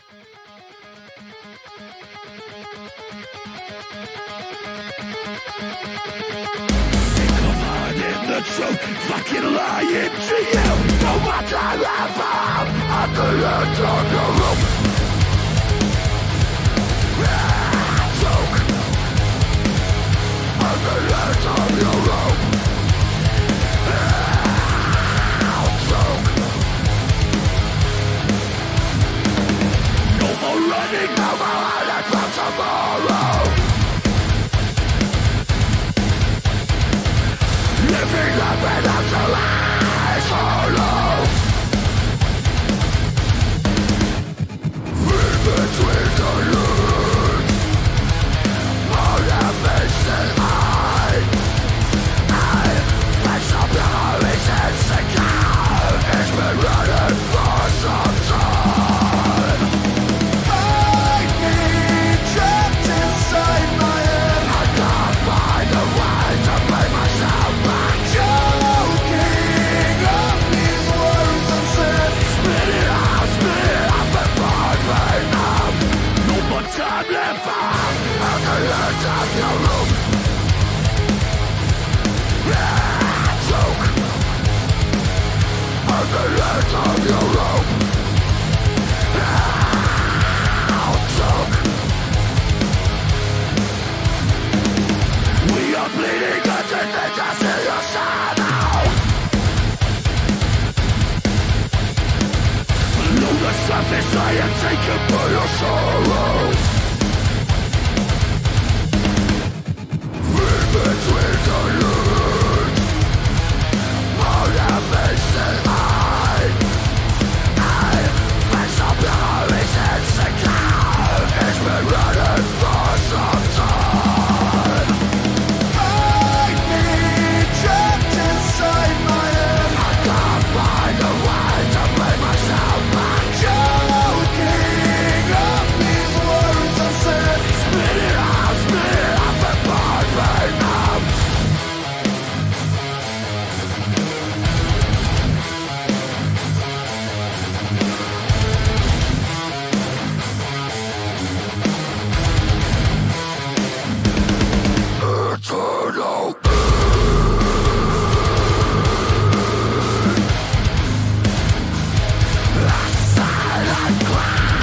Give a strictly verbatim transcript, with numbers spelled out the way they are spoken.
The truth, fucking lying to you. No matter if I'm at the end of your rope. Choke at the end of your rope. Choke. No more running, no more hiding from tomorrow. Living life without your eyes hollow. In between the lines, motivation high. I face up your reasons again. It's been running for some time. I need trapped inside my head. I can't find a way to make myself back. Choking up these words unsaid. Spit it out, spit it out before they numb. No more time left out at the end of your room. Yeah, choke at the end of your room. Yeah, choke. We are bleeding as if they just see your shadow. Below the surface I am taken by your sorrow. In between the lines, motivation high. I face up your reasons again. It's been running for some time. I need trapped inside my head. I can't find a way to make myself back. Choking up these words unsaid. Spit it out, spit it out before they numb. Eternal. A silent cry.